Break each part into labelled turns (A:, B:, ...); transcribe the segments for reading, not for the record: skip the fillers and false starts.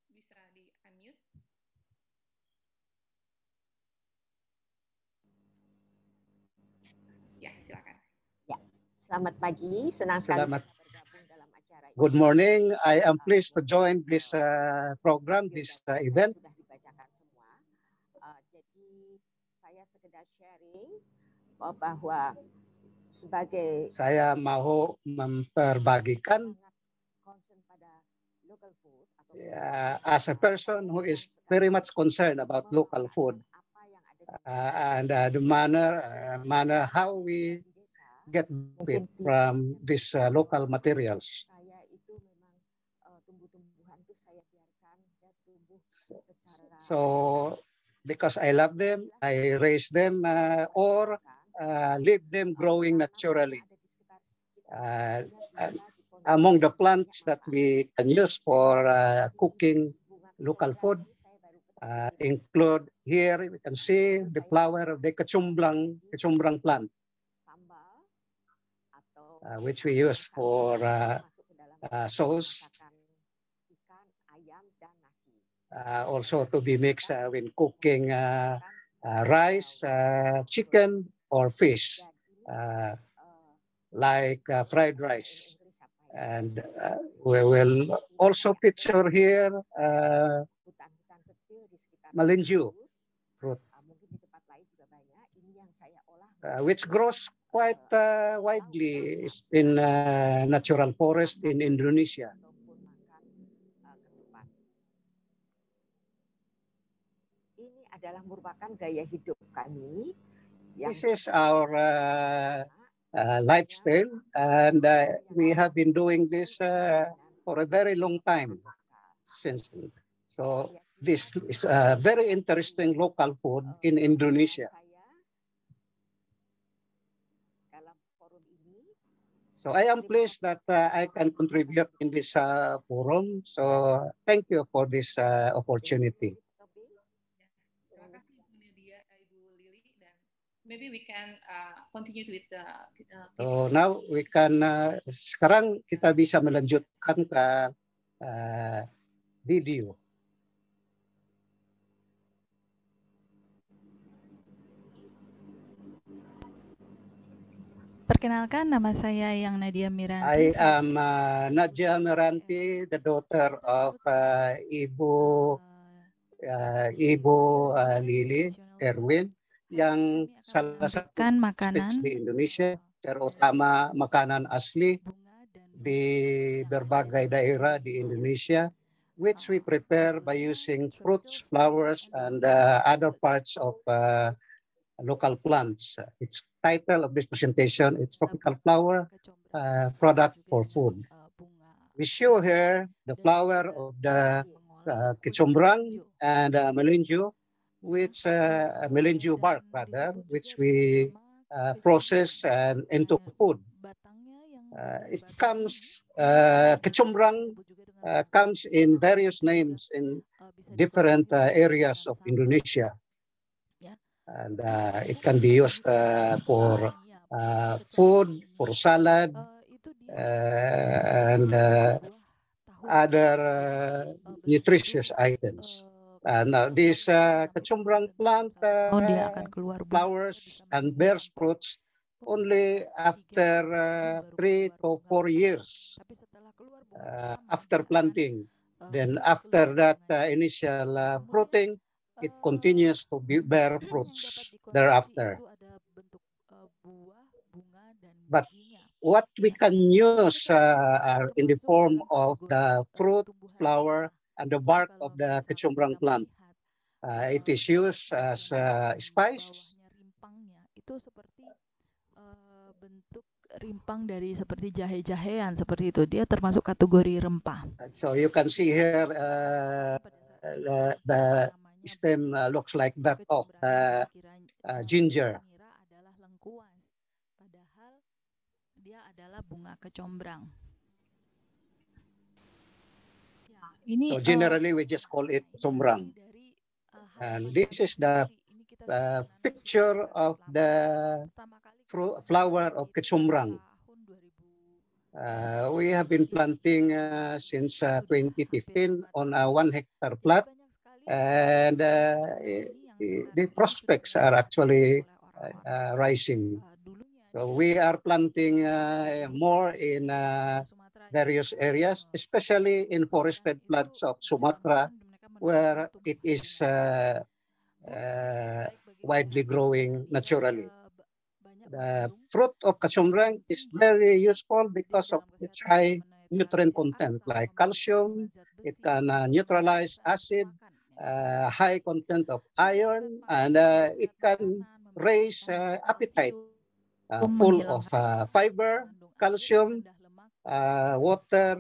A: bisa di-unmute. Ya, silakan.
B: Ya, selamat pagi, senang sekali bergabung dalam acara ini.
C: Good morning. I am pleased to join this program, this event.
B: Sudah dibacakan semua. Jadi saya sekedar sharing bahwa sebagai
C: saya mau memperbagikan as a person who is very much concerned about local food and the manner how we get it from these local materials. So because I love them, I raise them or leave them growing naturally. Among the plants that we can use for cooking local food include here we can see the flower of the kecombrang plant, which we use for sauce, also to be mixed when cooking rice, chicken, or fish, like fried rice. And we will also picture here melinju fruit, which grows quite widely in natural forest in Indonesia.
B: Ini adalah merupakan gaya hidup kami.
C: This is our lifestyle, and we have been doing this for a very long time since. So this is a very interesting local food in Indonesia. So I am pleased that I can contribute in this forum. So thank you for this opportunity.
A: Terima kasih Bu Nadia, Ibu Lili, dan maybe we can continue with the.
C: So now we can sekarang kita bisa melanjutkan ke video.
D: Perkenalkan, nama saya Yang Nadia Miranti.
C: I am Nadia Miranti, the daughter of Ibu Lili Erwin, yang salah satu
D: makanan
C: di Indonesia, terutama makanan asli di berbagai daerah di Indonesia, which we prepare by using fruits, flowers, and other parts of local plants. Its title of this presentation is Tropical Flower Product for Food. We show here the flower of the kecombrang and melinju, which melinju bark rather, which we process and into food. It comes, kecombrang comes in various names in different areas of Indonesia. And it can be used for food, for salad, and other nutritious items. Now this kecombrang plant flowers and bears fruits only after 3 to 4 years after planting. Then after that initial fruiting, it continues to bear fruits thereafter. But what we can use are in the form of the fruit, flower, and the bark of the kecombrang plant. It is used as spice.
D: Itu seperti bentuk rimpang dari seperti jahe-jahean seperti itu. Dia termasuk kategori rempah.
C: So you can see here the stem looks like that of ginger.
D: Adalah lengkuas, padahal dia adalah bunga kecombrang. Ya, ini
C: so generally we just call it kecombrang. And this is the picture of the flower of kecombrang. We have been planting since 2015 on a 1 hectare plot, and the prospects are actually rising. So we are planting more in various areas, especially in forested plots of Sumatra, where it is widely growing naturally. The fruit of kecombrang is very useful because of its high nutrient content, like calcium. It can neutralize acid, high content of iron, and it can raise appetite, full of fiber, calcium, water,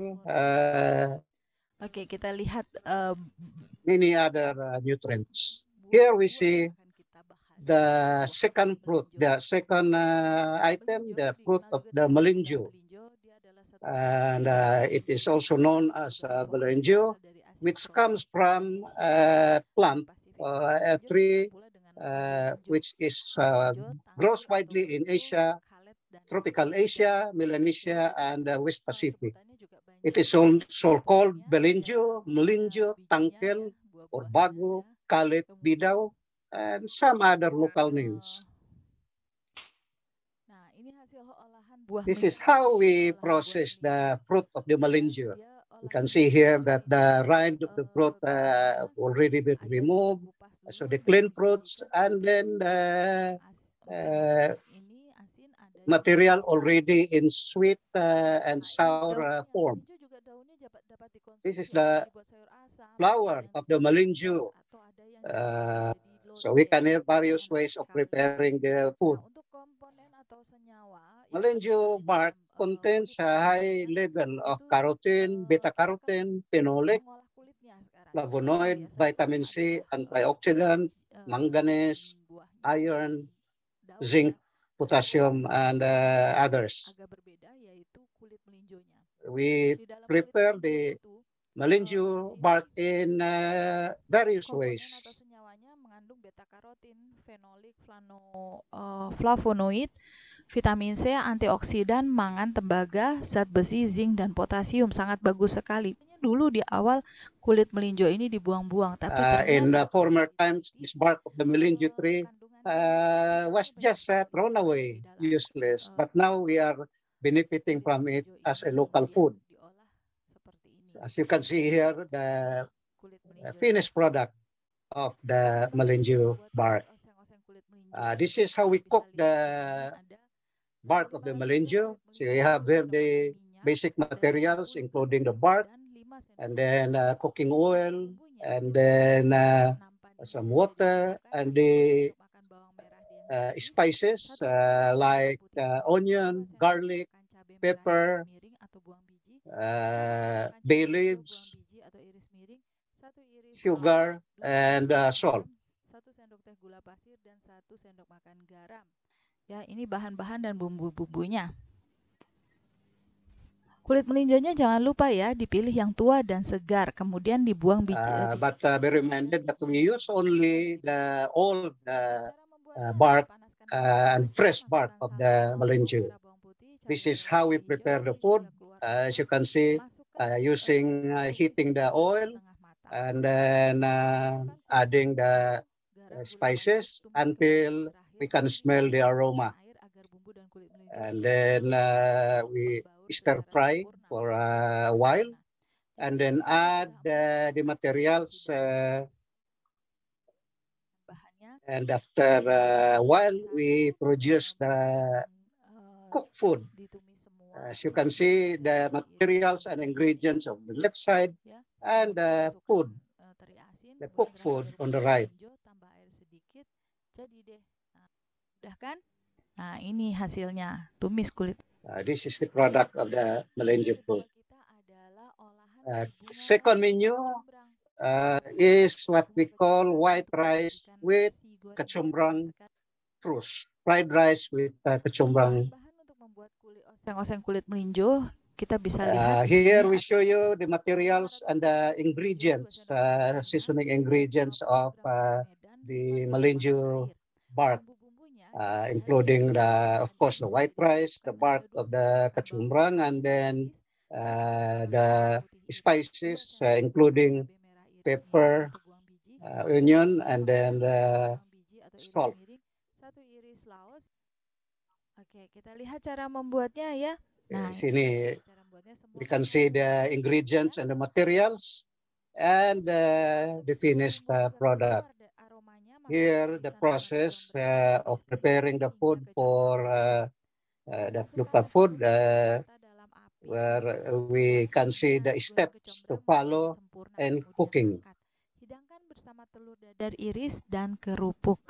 D: Oke, kita lihat
C: many other nutrients. Here we see the second fruit, the second item, the fruit of the melinjo. And it is also known as melinjo, which comes from a plant, a tree, which is grows widely in Asia, tropical Asia, Melanesia, and West Pacific. It is also called melinjo, tangkel, or bago, kalit, bidau, and some other local names. This is how we process the fruit of the melinjo. You can see here that the rind of the fruit already been removed, so the clean fruits, and then the material already in sweet and sour form. This is the flower of the melinjo. So we can have various ways of preparing the food. Melinjo bark contains a high level of carotene, beta-carotene, phenolic, flavonoid, vitamin C, antioxidant, manganese, iron, zinc, potassium, and others. We prepare the melinjo bark in various ways.
D: Mengandung beta-karotin, fenolik, flavonoid, vitamin C, antioksidan, mangan, tembaga, zat besi, zinc, dan potasium. Sangat bagus sekali. Dulu di awal kulit melinjo ini dibuang-buang, tapi
C: in the former times, this bark of the melinjo tree was just thrown away, useless. But now we are benefiting from it as a local food. As you can see here, the finished product of the melinjo bark. This is how we cook the bark of the melinjo. So you have the basic materials, including the bark, and then cooking oil, and then some water, and the spices like onion, garlic, pepper, bay leaves, sugar, and salt.
D: 1 sendok teh gula pasir dan 1 sendok makan garam. Ya, ini bahan-bahan dan bumbu-bumbunya. Kulit melinjonya jangan lupa ya, dipilih yang tua dan segar, kemudian dibuang biji.
C: But be reminded that we use only the old bark and fresh bark of the melinjo. This is how we prepare the food. As you can see, using heating the oil and then adding the spices until we can smell the aroma. And then we stir fry for a while, and then add the materials. And after a while, we produce the cooked food. As you can see, the materials and ingredients on the left side, and the food, the cooked food on the right.
D: Nah, ini hasilnya, tumis kulit.
C: This is the product of the melinjo fruit. Second menu is what we call white rice with kecombrang fruit. Fried rice with kecombrang.
D: Oseng-oseng kulit melinjo, kita bisa lihat.
C: Here we show you the materials and the ingredients, seasoning ingredients of the melinjo bark. including of course, the white rice, the bark of the kecombrang, and then the spices, including pepper, onion, and then salt.
D: Satu iris laos. Oke, kita lihat cara membuatnya ya. Nah,
C: sini we can see the ingredients and the materials and the finished product. Here, the process of preparing the food for the Lupa food, where we can see the steps to follow and cooking.
D: Hidangkan bersama telur dadar iris dan kerupuk.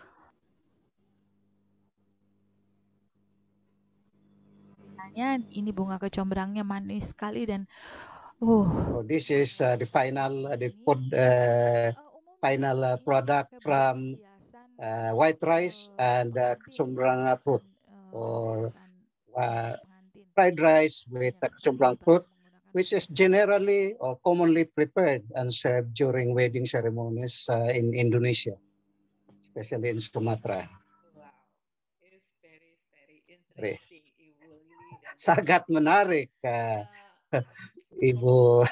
D: Ini bunga kecombrangnya manis sekali dan
C: So this is the final product from white rice and kecombrang fruit, or fried rice with kecombrang fruit, which is generally or commonly prepared and served during wedding ceremonies in Indonesia, especially in Sumatra.
A: Wow, it's very interesting, Ibu Lili.
C: Sangat menarik, Ibu.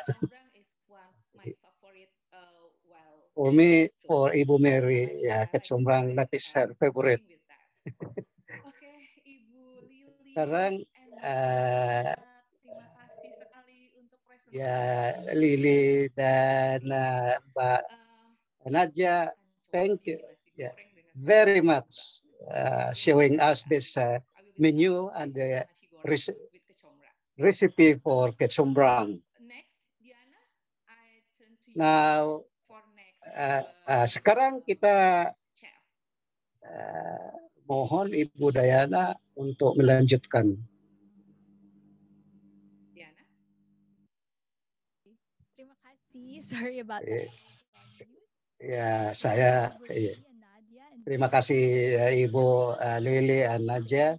C: For me, for Ibu Mary, kecombrang, that is her favorite.
A: Oke, Ibu Lili.
C: Sekarang,
A: terima kasih sekali untuk presentasi.
C: Lili dan Mbak Nadia, thank you very much showing us this menu and the recipe for kecombrang. Now, sekarang kita mohon Ibu Dayana untuk melanjutkan.
A: Diana?
E: Terima kasih. Sorry about that.
C: Ya, saya terima kasih Ibu Lili dan Nadia.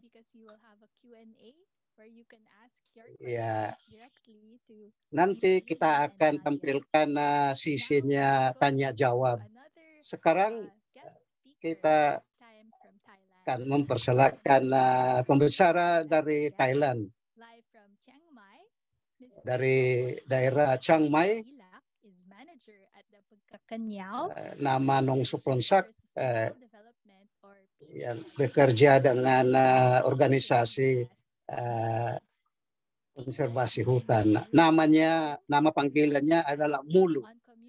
C: Ya, nanti kita akan tampilkan sisinya tanya jawab. Sekarang kita akan mempersilahkan pembicara dari Thailand, dari daerah Chiang Mai, nama Nong Suplonsak, yang bekerja dengan organisasi konservasi hutan. Nama panggilannya adalah Mulu.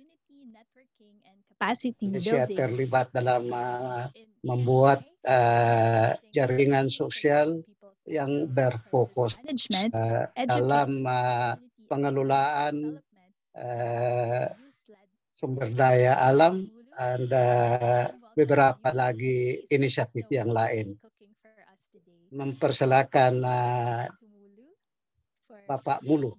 C: Dia terlibat dalam membuat jaringan sosial yang berfokus dalam pengelolaan sumber daya alam dan beberapa lagi inisiatif yang lain. Mempersilahkan Bapak Mulu.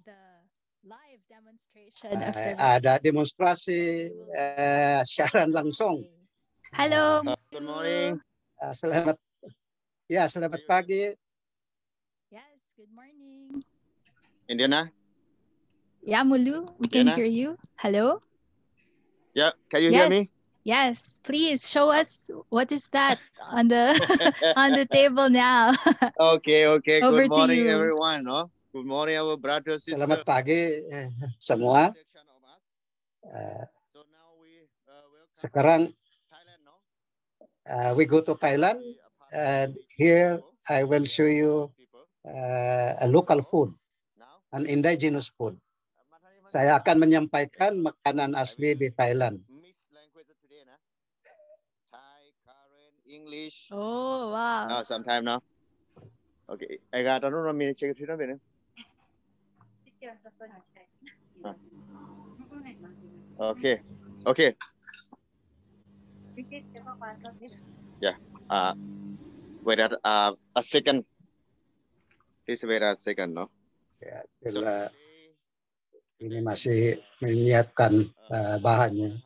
C: Ada demonstrasi siaran langsung.
E: Halo.
F: Good morning.
C: Selamat pagi.
E: Yes, good morning.
F: Indiana?
E: Yeah, Mulu, we can hear you. Hello?
F: Yeah, can you hear me?
E: Yes, please show us what is that on the on the table now.
F: Okay.
E: Over
F: Good morning,
E: to you.
F: everyone. No? Good morning, our brothers.
C: Selamat pagi semua. Sekarang we go to Thailand, and here I will show you a local food, an indigenous food. Saya akan menyampaikan makanan asli di Thailand.
F: English.
E: Oh, wow.
F: Sometime now. Okay. I got another minute. Check it out. Okay. Yeah. Wait a second. Please wait a second, no?
C: Ya, ini masih menyiapkan bahannya.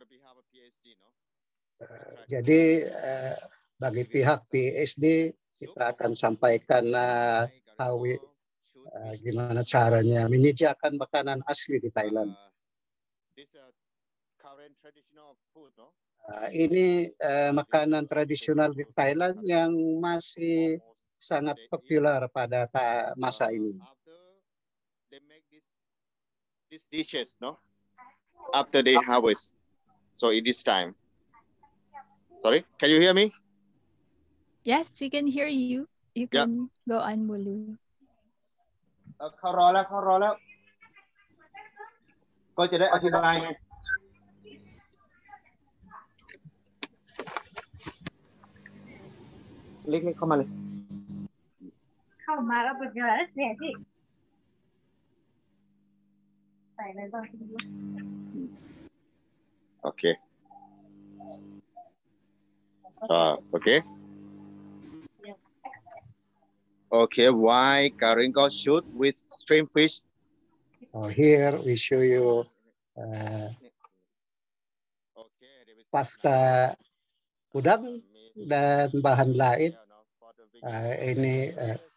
C: Jadi bagi pihak PSD kita akan sampaikan gimana caranya menyediakan makanan asli di Thailand. Ini makanan tradisional di Thailand yang masih sangat populer pada masa ini.
F: They make these dishes, no? After they harvest. So in this time. Sorry, can you hear me?
E: Yes, we can hear you. You can go on, Mulu.
F: เขารอแล้วก็จะได้อธิบายไงเล็กๆเข้ามาเลยเข้ามาแล้วเป็นยังไงเสียที่ใส่อะไรบ้างโอเคโอเคOkay, why Karingo shoot with stream fish?
C: Here we show you pasta udang dan bahan lain. Ini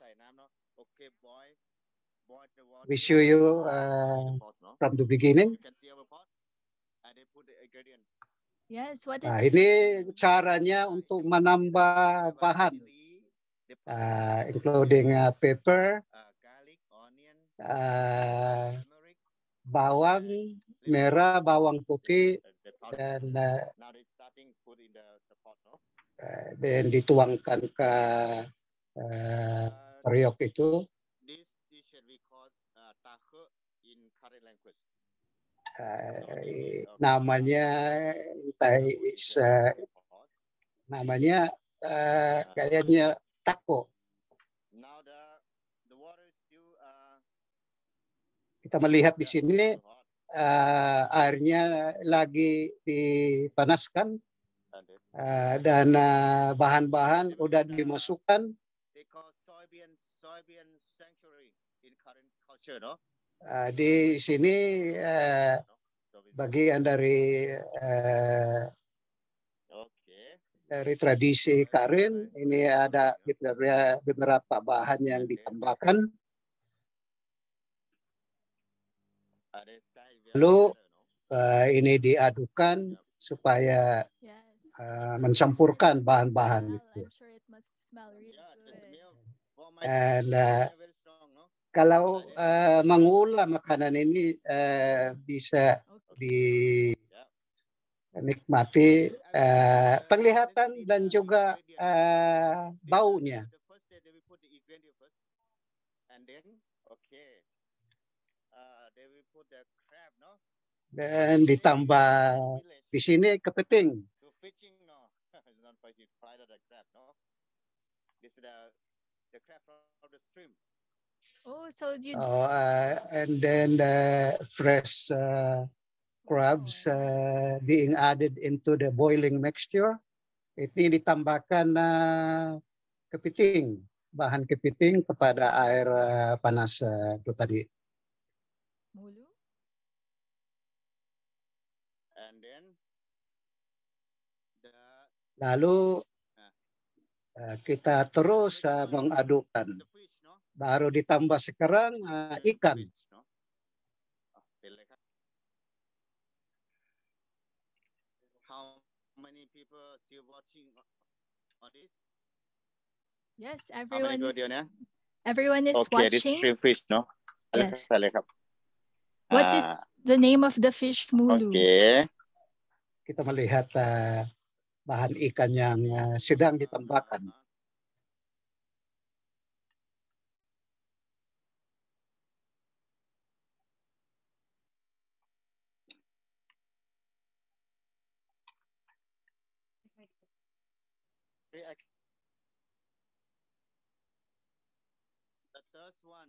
C: we show you from the beginning.
E: Yes, what is
C: ini caranya untuk menambah bahan. Including pepper, bawang merah, bawang putih, dan dituangkan ke periuk itu. Namanya kayaknya tako. Kita melihat di sini airnya lagi dipanaskan dan bahan-bahan udah dimasukkan. Di sini bagian dari tradisi Karen, ini ada beberapa bahan yang ditambahkan. Lalu ini diadukan supaya mencampurkan bahan-bahan itu. Dan kalau mengolah makanan ini bisa dinikmati penglihatan dan juga baunya. Dan ditambah di sini kepiting. And then the fresh crabs being added into the boiling mixture. Ini ditambahkan kepiting, bahan kepiting kepada air panas itu tadi. Lalu kita terus mengadukkan. Baru ditambah sekarang ikan.
E: Yes, everyone is watching.
F: This is stream fish, no?
E: Yes. What is the name of the fish, Mulu?
C: Kita melihat bahan ikan yang sedang ditambahkan.
F: The third one.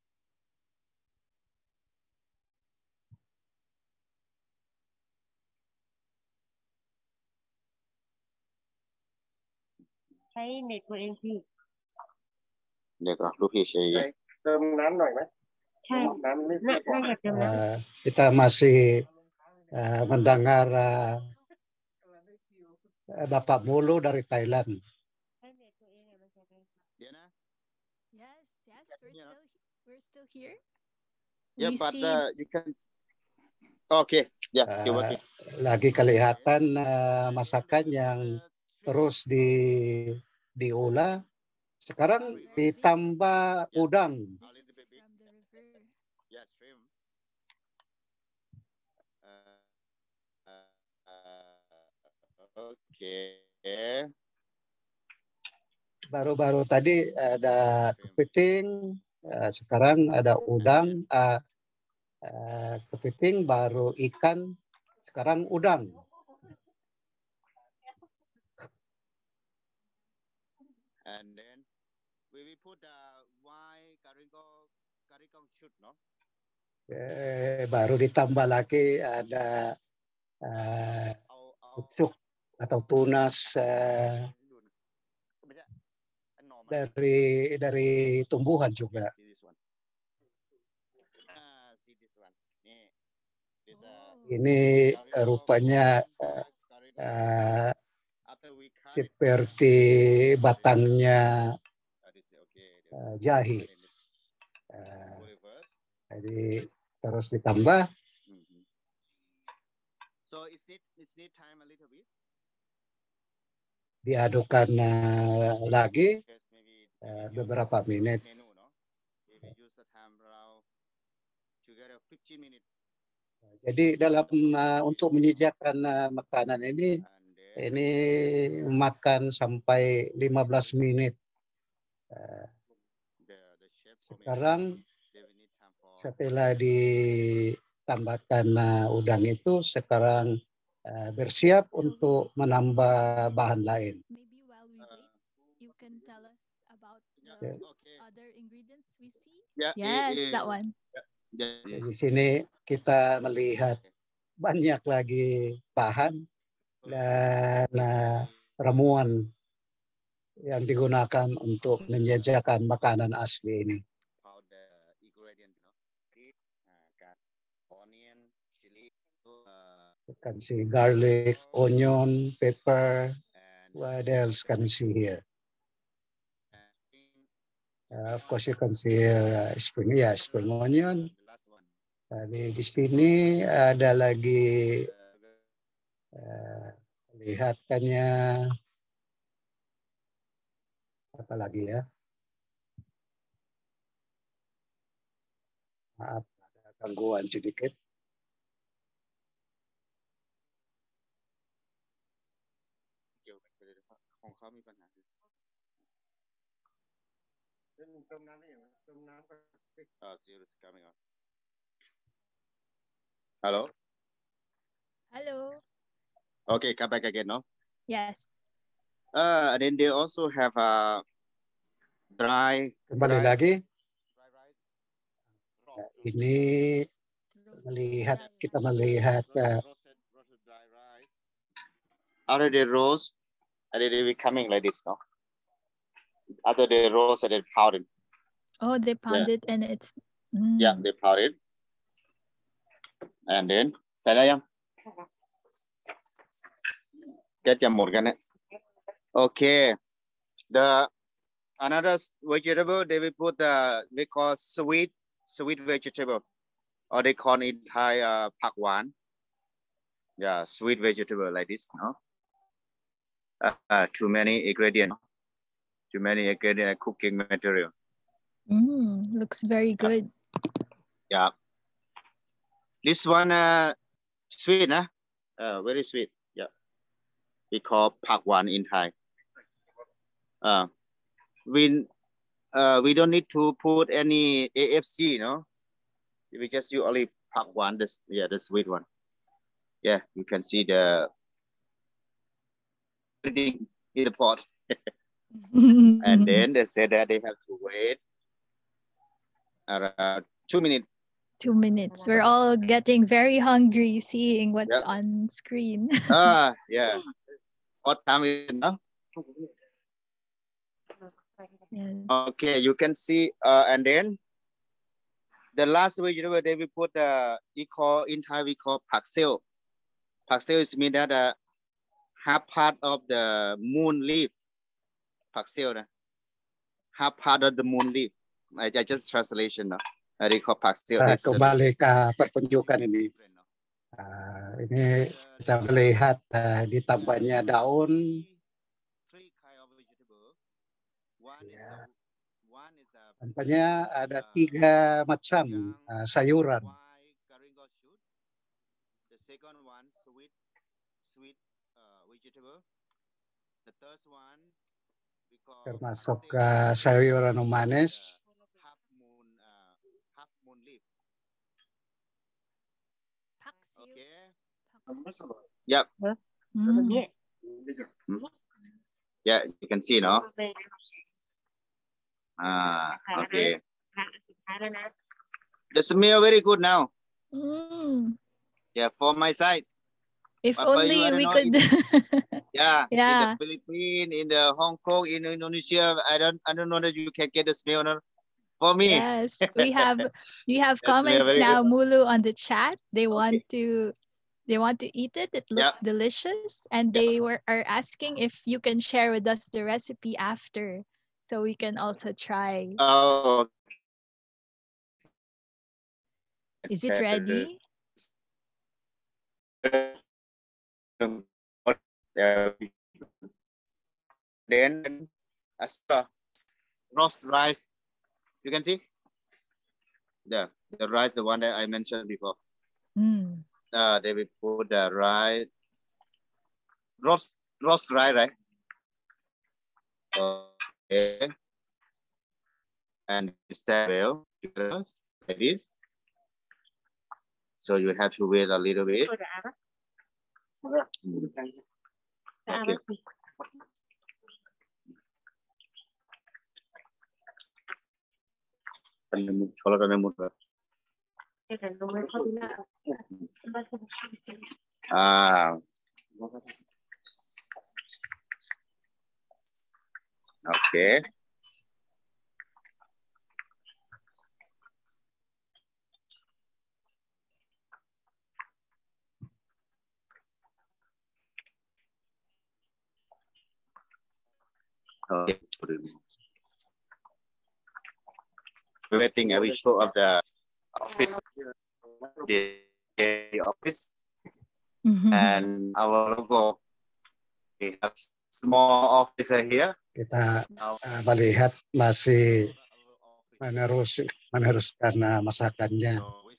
G: Thấy nét của em gì?
F: เดี๋ยวก่อนลูกพี่ใช้
G: เติมน้ำหน่อยไหมใช่น้ำไม่น่าจะเติมน้ำ
C: Kita masih mendengar Bapak Mulu dari Thailand.
E: Yes, we're still here.
F: Yeah, but you can. Okay, Yes, still working.
C: Lagi kelihatan masakan yang terus diolah. Sekarang ditambah udang.
F: Yeah, shrimp. Okay.
C: Baru-baru tadi ada kepiting, sekarang ada udang, kepiting, baru ikan, sekarang udang.
F: And then we will put the white karikong shoot, no?
C: Baru ditambah lagi ada pucuk atau tunas dari tumbuhan juga. Ini rupanya seperti batangnya jahe. Jadi terus ditambah.
F: So it's need time a little bit.
C: Diadukkan lagi beberapa menit. Jadi dalam untuk menyajikan makanan ini makan sampai 15 menit. Sekarang setelah ditambahkan udang itu, sekarang bersiap untuk menambah bahan lain.
E: Maybe while we wait, you can tell us about the other ingredients we see. Yes, that one.
C: Di sini kita melihat banyak lagi bahan dan ramuan yang digunakan untuk menyajikan makanan asli ini. You can see garlic, onion, pepper. What else can you see here? Of course, you can see here spring onion. Di sini ada lagi lihatannya apa lagi ya? Maaf, ada gangguan sedikit.
F: Hello.
E: Hello.
F: Okay, come back again, no?
E: Yes.
F: And then they also have a dry.
C: Kembali lagi. Ini kita melihat
F: roasted dry rice. After they roast, and they will coming like this, no? After they roast and they pound it.
E: Oh, they pound it and it's.
F: Yeah, they pound it. And then, okay. The another vegetable they will put we call sweet vegetable, or they call it Thai pak wan. Yeah, sweet vegetable like this, no? Too many ingredients cooking material.
E: Looks very good.
F: Yeah. This one sweet, very sweet. Yeah. We call pak wan in Thai. We don't need to put any AFC, no? We just use only pak wan, the sweet one. Yeah, you can see the everything in the pot. And then they said that they have to wait around 2 minutes.
E: 2 minutes. We're all getting very hungry seeing what's on screen.
F: Yeah. What time is it now?
E: Yes.
F: Okay, you can see, and then the last vegetable they will put in Thai we call pak seo. Pak seo is mean that half part of the moon leaf. Pak seo, half part of the moon leaf. I just translation now. They call pak seo.
C: Kembali ke pertunjukan ini. Ini kita melihat di tampaknya daun. Ya. Tampaknya ada 3 macam sayuran. Termasuk sayuran manis.
F: Yep. Yeah, you can see, no? Okay. The smell very good now. Yeah, for my side.
E: If only we could.
F: Yeah,
E: yeah.
F: In the Philippines, in the Hong Kong, in Indonesia, I don't know that you can get the smell. No? For me.
E: Yes, we have comments now, good. Mulu, on the chat. They want to eat it. It looks delicious, and they are asking if you can share with us the recipe after, so we can also try.
F: Oh.
E: Is it ready?
F: Then roast rice. You can see the rice, the one that I mentioned before. They will put the rice, roast rice, right? Okay. And instead like this. So you have to wait a little bit. Okay. Okay. Okay. Waiting, I will show up the office, the office, and our logo. We have small office here.
C: Kita melihat masih meneruskan masakannya.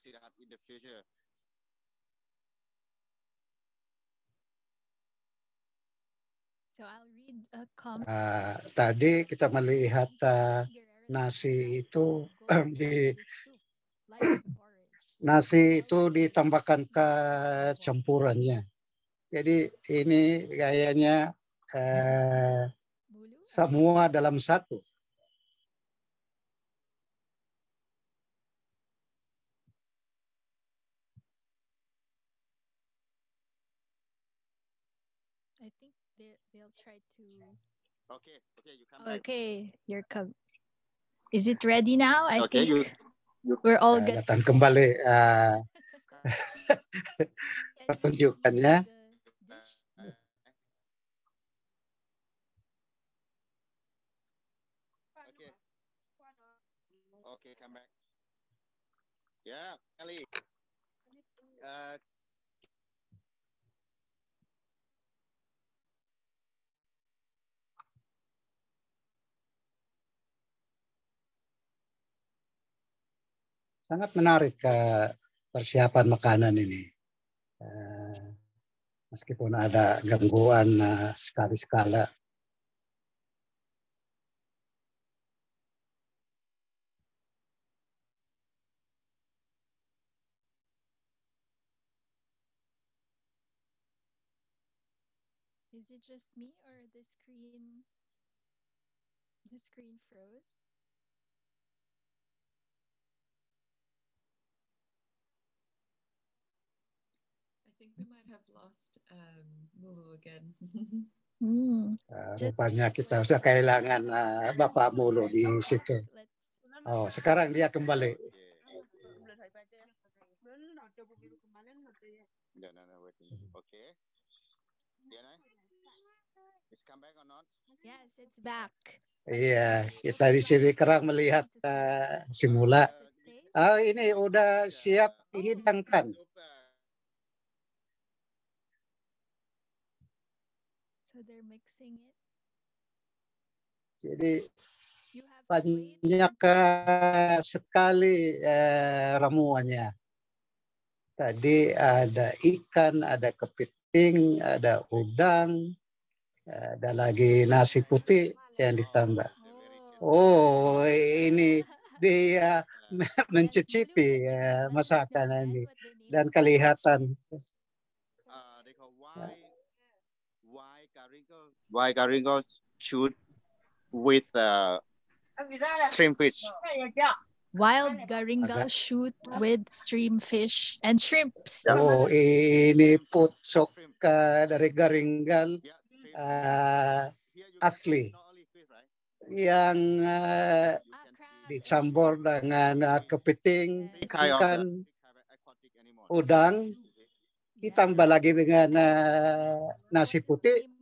E: So I'll read a comment.
C: Tadi kita melihat nasi itu nasi itu ditambahkan ke campurannya. Jadi ini gayanya semua dalam satu.
E: I think they'll try to.
F: Okay, you come back.
E: Okay, you're come. Is it ready now? I
F: think
E: we're all good.
C: Datang kembali pertunjukannya.
F: Okay, come back. Yeah, Ellie.
C: Sangat menarik persiapan makanan ini. Meskipun ada gangguan sekali-sekala.
E: Is it just me or the screen froze?
A: I think we might have lost Mulu again.
C: Rupanya kita sudah kehilangan Bapak Mulu di situ. Oh, sekarang dia kembali.
F: Okay. Is come back or not?
E: Yes, it's back.
C: Iya, kita di sini kerang melihat si Mula. Ini udah siap dihidangkan.
E: they're mixing it.
C: Jadi banyak sekali ramuannya. Tadi ada ikan, ada kepiting, ada udang, ada lagi nasi putih yang ditambah. Oh, ini dia mencicipi masakan ini dan kelihatan.
F: Why Garingos shoot with stream fish?
E: Wild garingal shoot with stream fish and shrimps.
C: Oh, ini putsok dari garinggal asli yang dicampur dengan kepiting, ikan, udang, ditambah lagi dengan nasi putih.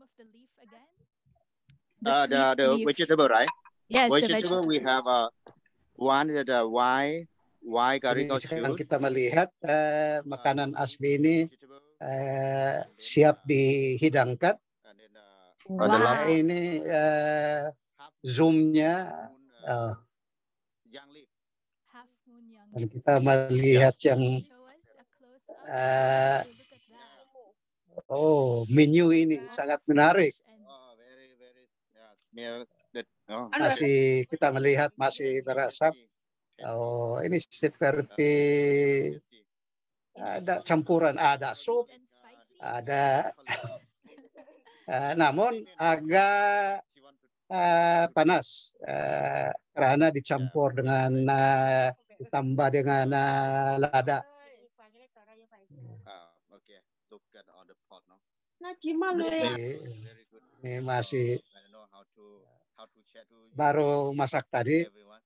F: The vegetable, right?
E: Yes,
F: vegetable,
E: the vegetable.
F: We have one that why Garingos
C: sekarang kita melihat makanan asli ini siap dihidangkan.
E: Wow.
C: Ini zoomnya dan kita melihat yang menu ini sangat menarik. Masih kita melihat masih berasap. Oh, ini seperti ada campuran, ada sup, ada namun agak panas karena dicampur dengan ditambah dengan lada. Ini masih baru masak tadi.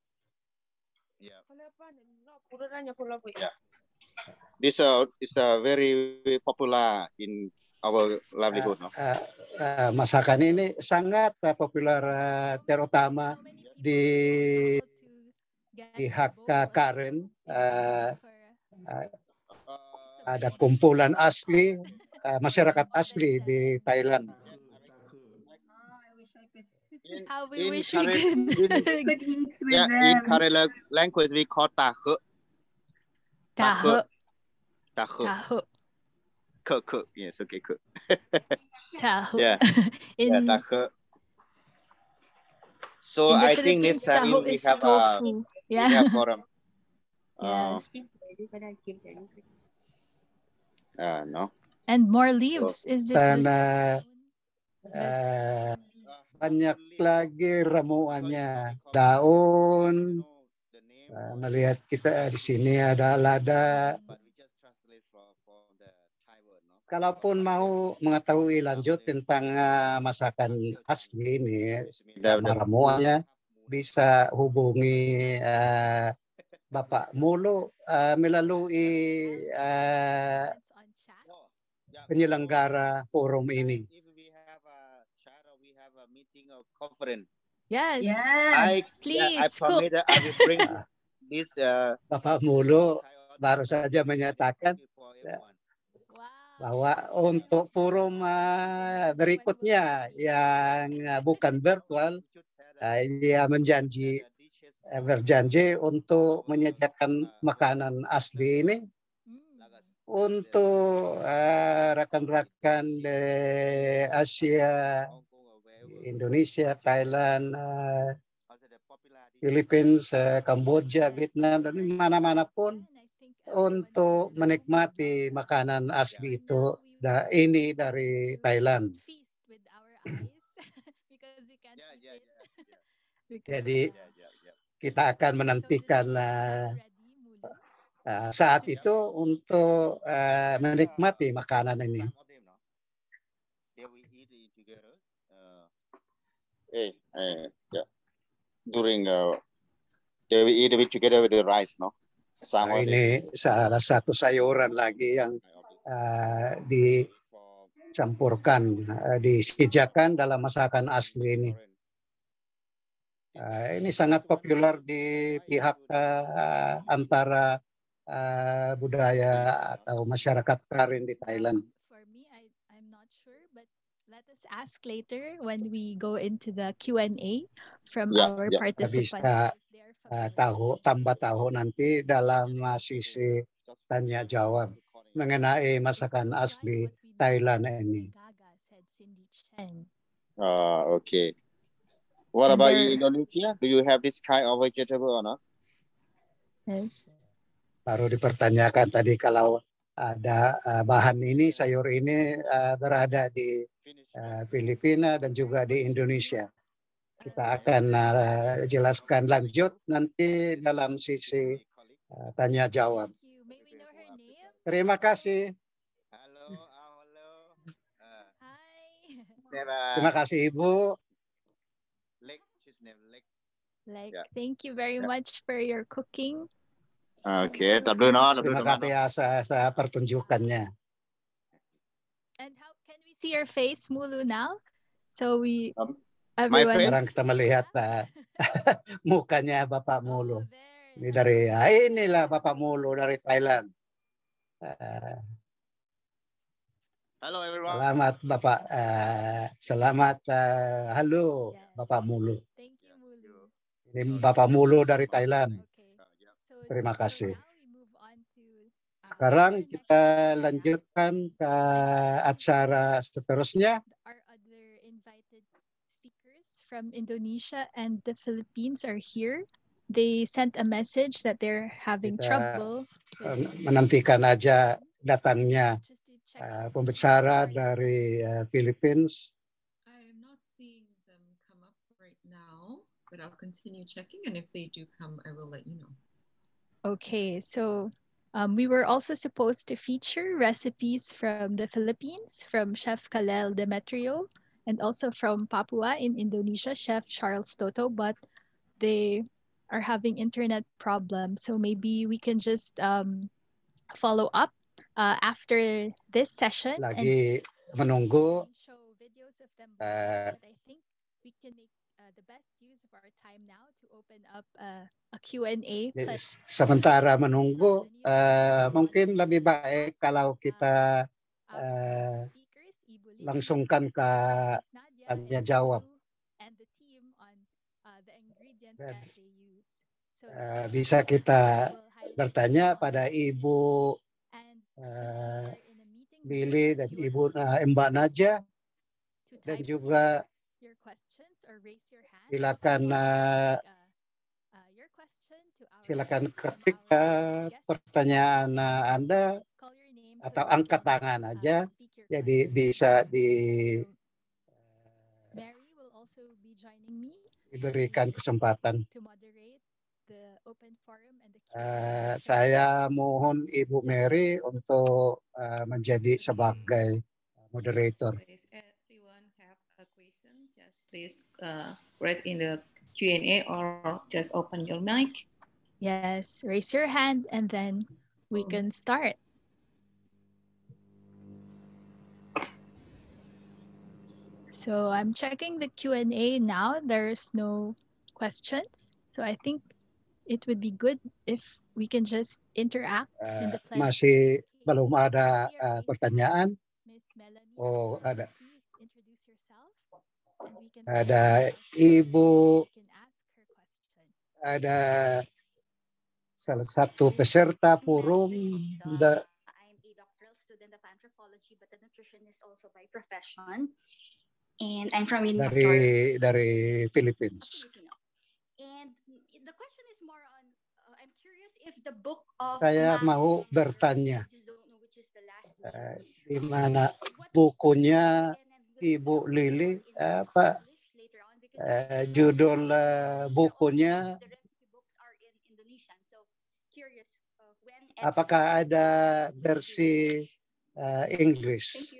F: This is very popular in our livelihood.
C: Masakan ini sangat populer, terutama di pihak Karen. Ada kumpulan asli, masyarakat asli di Thailand.
E: How we wish we could
F: eat with them. In Karen language we call tahe.
E: Tahe.
F: Tahe. Yes, okay, cook.
E: Tahe.
F: Yeah. Tahe. So I think next time we have
E: tofu.
F: We have forum. No.
E: And more leaves. Is it?
C: Dan banyak lagi ramuannya, daun. Melihat kita di sini ada lada. Kalaupun mau mengetahui lanjut tentang masakan asli ini, ramuannya, bisa hubungi Bapak Mulu melalui penyelenggara forum ini.
E: Yes.
F: Please. I promise that I will bring this.
C: Bapak Mulu baru saja menyatakan bahwa untuk forum berikutnya yang bukan virtual, dia berjanji untuk menyediakan makanan asli ini untuk rekan-rekan di Asia, Indonesia, Thailand, Filipina, Kamboja, Vietnam, dan mana-mana pun untuk menikmati makanan asli itu. Ini dari Thailand. Jadi kita akan menantikan saat itu untuk menikmati makanan ini.
F: During they will eat it together with the rice, no?
C: Ini salah satu sayuran lagi yang dicampurkan, disediakan dalam masakan asli ini. Ini sangat populer di pihak antara budaya atau masyarakat Karen di Thailand.
E: us ask later when we go into the Q&A from our participants.
C: Bisa tambah tahu nanti dalam sisi tanya jawab mengenai masakan asli Thailand ini.
F: Okay. What about in Indonesia? Do you have this kind of vegetable or not?
E: Yes.
C: Baru dipertanyakan tadi kalau ada bahan ini, sayur ini berada di Filipina dan juga di Indonesia. Kita akan jelaskan lanjut nanti dalam sisi tanya jawab. Terima kasih.
F: Halo.
E: Hi.
C: Terima kasih Ibu.
E: Thank you very much for your cooking.
F: Okay, terima
C: kasih atas pertunjukannya.
E: And how can we see your face, Mulu, now? So we
F: everyone.
C: Sekarang kita melihat mukanya Bapak Mulu. Inilah Bapak Mulu dari Thailand.
F: Halo everyone.
C: Selamat Bapak. Halo Bapak Mulu.
E: Thank you, Mulu.
C: Ini Bapak Mulu dari Thailand. Terima kasih. Sekarang kita lanjutkan ke acara seterusnya.
E: Our other invited speakers from Indonesia and the Philippines are here. They sent a message that they're having trouble.
C: Menantikan aja datangnya pembicara dari Philippines.
A: I'm not seeing them come up right now, but I'll continue checking, and if they do come, I will let you know.
E: Okay, so we were also supposed to feature recipes from the Philippines, from Chef Kalel Demetrio, and also from Papua in Indonesia, Chef Charles Toto, but they are having internet problems. So maybe we can just follow up after this session.
C: Lagi menunggu.
E: Show videos of them, but I think we can make the best use of our time now to open up a Q&A.
C: Sementara menunggu, mungkin lebih baik kalau kita langsungkan ke tanya jawab. Bisa kita bertanya pada Ibu Lili dan Ibu Mbak Naja, dan juga silakan ketik pertanyaan Anda atau angkat tangan aja, jadi bisa diberikan kesempatan. Saya mohon Ibu Mary untuk menjadi sebagai moderator.
A: If everyone have a question, just please write in the Q&A or just open your mic.
E: Yes, raise your hand and then we can start. So I'm checking the Q&A now. There's no questions. So I think it would be good if we can just interact in the platform.
C: Masih belum ada pertanyaan. Oh, ada. Ada Ibu. Ada salah satu peserta forum.
H: I'm a doctoral student of anthropology, but a nutritionist also by profession. And I'm from
C: dari Philippines.
H: And the question is more on, I'm curious if the book of
C: Saya mau bertanya, di mana bukunya Ibu Lili, apa judul bukunya? Apakah ada versi English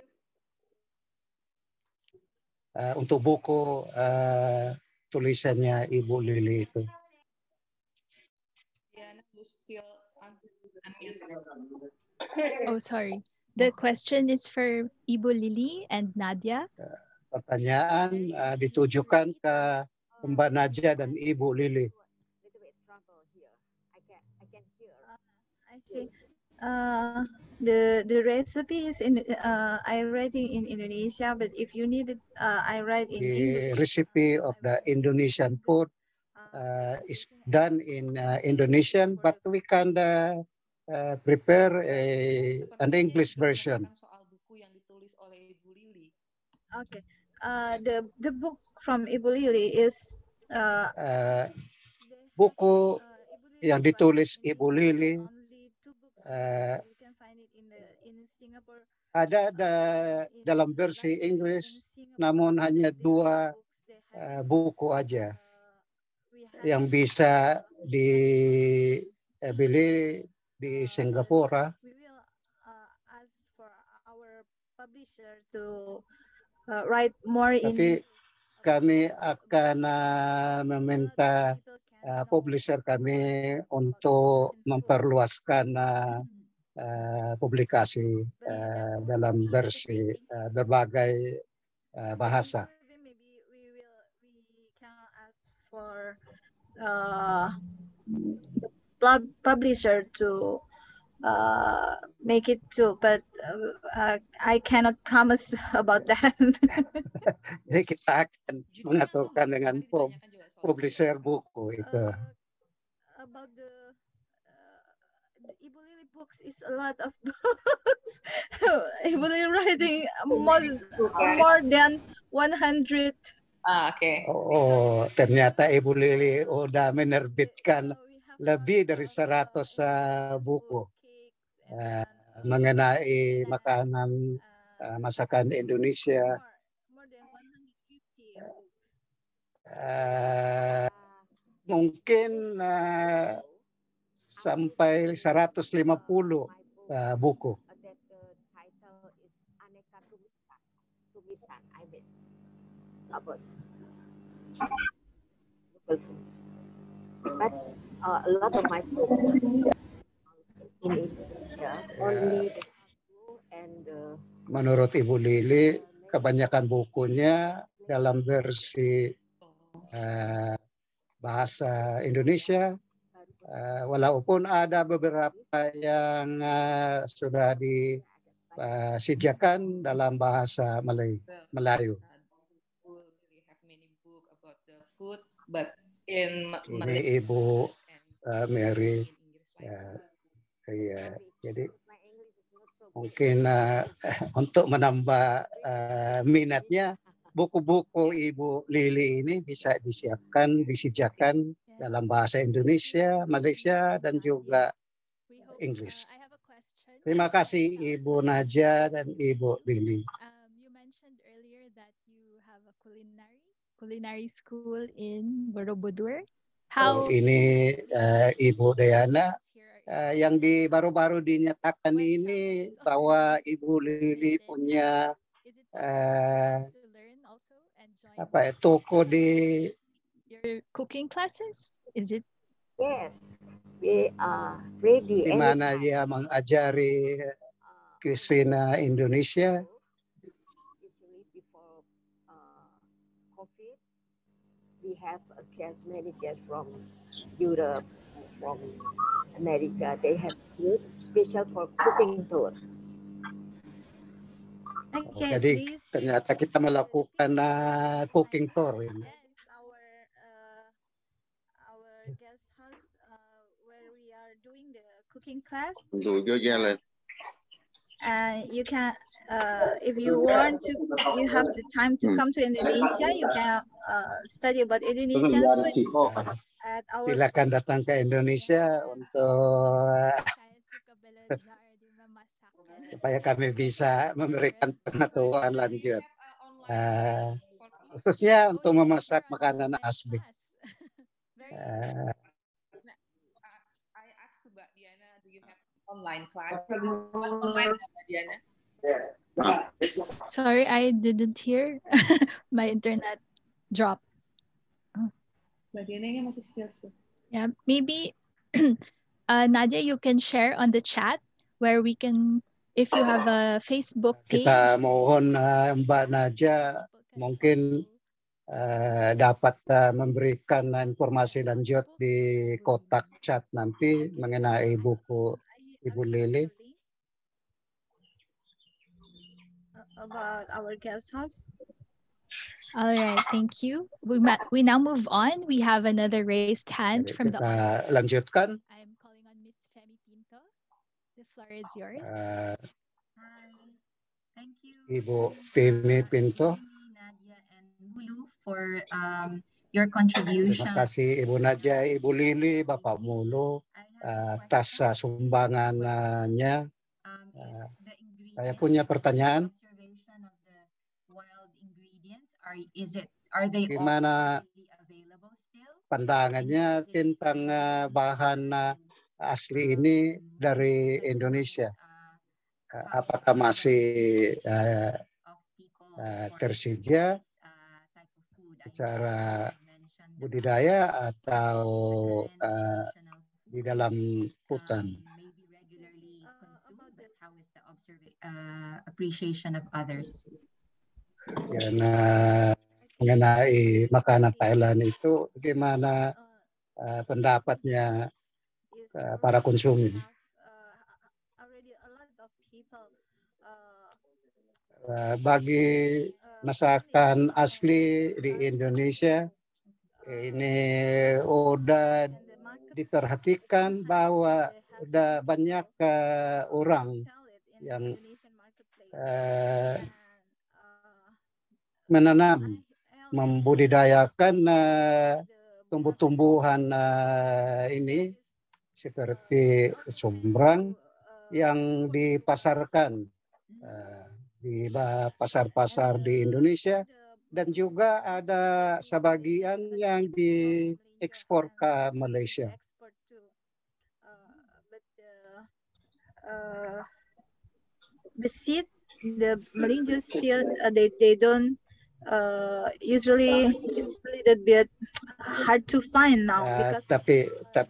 C: untuk buku tulisannya Ibu Lili itu?
E: Oh, sorry. The question is for Ibu Lili and Nadia.
C: Pertanyaan ditujukan ke Mbak Nadia dan Ibu Lili.
D: I see.
I: The recipe is in I writing in Indonesia, but if you need it, I write in
C: The
I: English.
C: recipe of the Indonesian food is done in Indonesian, but we can prepare an English version.
A: Soal buku yang ditulis oleh Ibu Lili.
I: Okay, the book from Ibu Lili is
C: buku yang ditulis Ibu Lili ada dalam versi Inggris, namun hanya 2 buku aja yang bisa dibeli di Singapura.
I: We will ask for our publisher to write more in.
C: Tapi kami akan meminta publisher kami untuk memperluaskan publikasi dalam versi berbagai bahasa.
I: Maybe we can ask for publisher to make it too, but I cannot promise about that.
C: Jadi kita akan mengaturkan dengan publisher buku itu.
I: About the Ibu Lili books is a lot of books. Ibu Lili writing more than 100.
A: Okay.
C: Oh, ternyata Ibu Lili udah menerbitkan lebih dari 100 buku mengenai makanan masakan Indonesia. Mungkin sampai 150 buku.
B: But a lot of my books in Indonesia only the and
C: menurut Ibu Lili, kebanyakan bukunya dalam versi bahasa Indonesia, walaupun ada beberapa yang sudah disediakan dalam bahasa Melayu. Ini Ibu Mary, ya, jadi mungkin untuk menambah minatnya, buku-buku Ibu Lili ini bisa disediakan dalam bahasa Indonesia, Malaysia, dan juga Inggris. Terima kasih Ibu Naja dan Ibu Lili.
E: You mentioned earlier that you have a culinary school in Borobudur. How
C: ini Ibu Diana yang baru-baru dinyatakan ini bahwa Ibu Lili punya toko di
E: your cooking classes? Is it?
B: Yes, we are ready.
C: Di mana dia mengajari cuisine Indonesia.
B: Before COVID, we have a guest manager from Europe, from America. They have group special for cooking tours.
I: Okay,
C: jadi ternyata kita melakukan cooking tour ini.
I: Our guest house where we are doing the cooking class. You can, if you want to, you have the time to come to Indonesia. You can study about Indonesian food.
C: Silakan datang ke Indonesia untuk supaya kami bisa memberikan pengetahuan lanjut, khususnya untuk memasak makanan asli.
A: I asked Mbak Diana, do you have online class? Online, Mbak Diana?
E: Sorry, I didn't hear. My internet dropped.
A: Mbak Diana masih still.
E: Yeah, maybe Nadia, you can share on the chat where we can. If you have a Facebook page.
C: Kita mohon Mbak Naja mungkin dapat memberikan informasi lanjut di kotak chat nanti mengenai buku Ibu Lili.
I: about our guest house.
E: All right, thank you. We now move on. We have another raised hand
C: Jadi
E: from the
C: kita lanjutkan.
E: I'm calling on Miss Femi Pinto. The floor is yours.
J: Hi. Thank you,
C: Ibu Femi Pinto.
J: Nadia and Mulu for your contribution.
C: Terima kasih Ibu Nadia, Ibu Lili, Bapak Mulu atas sumbangannya. Saya punya pertanyaan. Gimana pandangannya tentang bahan asli ini dari Indonesia? Apakah masih tersedia secara budidaya atau di dalam hutan?
J: Appreciation of others.
C: Mengenai makanan Thailand itu, bagaimana pendapatnya para konsumen? Bagi masakan asli di Indonesia, ini udah diperhatikan bahwa udah banyak orang yang menanam, membudidayakan tumbuh-tumbuhan ini seperti sumbrang yang dipasarkan di pasar-pasar di Indonesia, dan juga ada sebagian yang diekspor ke Malaysia.
I: The seed, the melinjo seed, they don't usually, it's a little bit hard to find now.
C: Tapi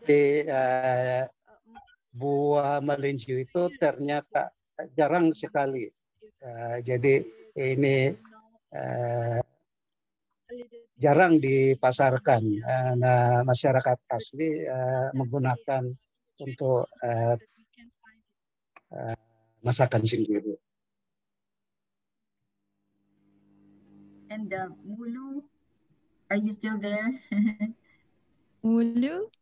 C: buah melinjo itu ternyata jarang sekali. Jadi ini jarang dipasarkan. Masyarakat asli menggunakan untuk masakan sendiri.
J: And Mulu, are you still there?
E: Mulu?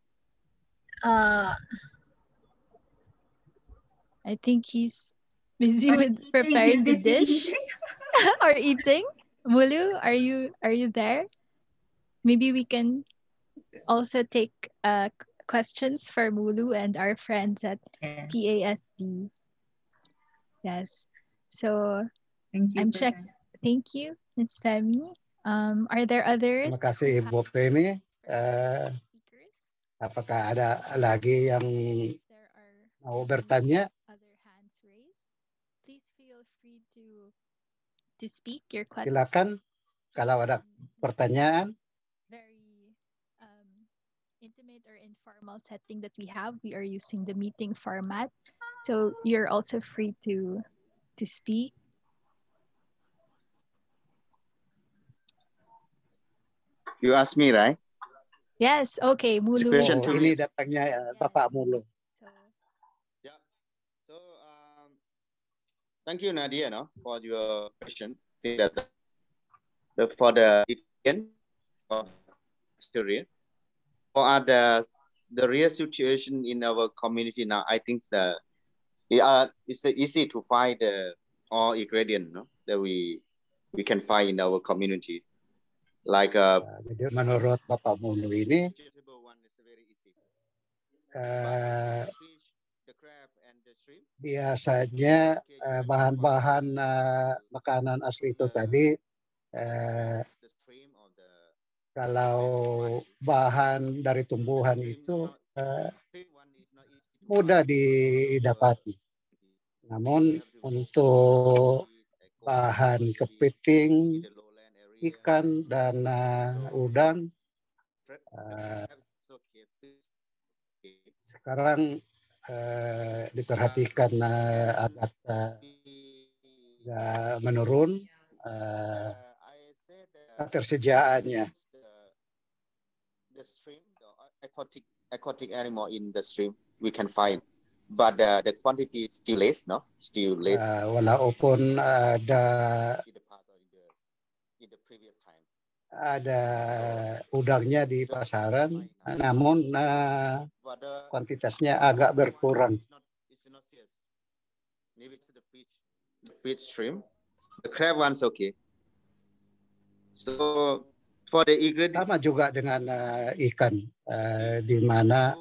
E: I think he's busy with preparing the dish or eating. Mulu, are you there? Maybe we can also take questions for Mulu and our friends at PASD. Yes. So thank you, Ms. Femi. Are there others?
C: Terima kasih Ibu Femi. Apakah ada lagi yang mau bertanya?
E: Please feel free to speak your question.
C: Silakan kalau ada pertanyaan.
E: Very intimate or informal setting that we have. We are using the meeting format, so you're also free to speak.
F: You ask me, right?
E: Yes. Okay, Mulu.
C: Ini datangnya Bapak Mulu.
F: Yeah. So thank you, Nadia, for your question. For the Ethiopian, for Syria, for the real situation in our community now, I think it's easy to find all ingredient that we can find in our community. Like
C: jadi menurut Bapak Mulu ini biasanya bahan-bahan makanan asli itu tadi kalau bahan dari tumbuhan itu mudah didapati. Namun untuk bahan kepiting, ikan dan udang sekarang diperhatikan agak menurun ketersediaannya.
F: The stream, the aquatic animal in the stream we can find, but the quantity is still less, no? Still less.
C: Walaupun ada udangnya di pasaran, namun kuantitasnya agak berkurang.
F: Maybe it's the fish shrimp. The crab one's okay. So for the ingredient,
C: sama juga dengan ikan, di mana